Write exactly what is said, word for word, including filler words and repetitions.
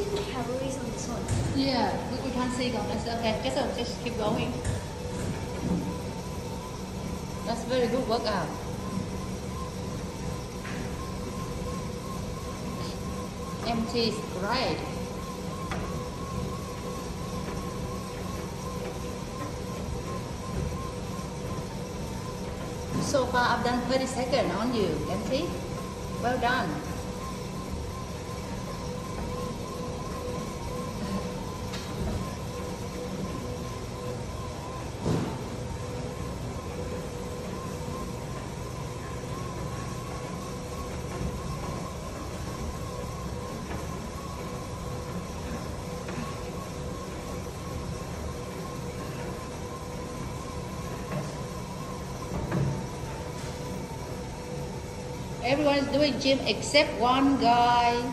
see the calories on this one? Yeah, we, we can't see them. That's okay. Just, uh, just keep going. That's very good workout. Empty is great. So far I've done thirty seconds on you, empty. Well done. Everyone is doing gym except one guy.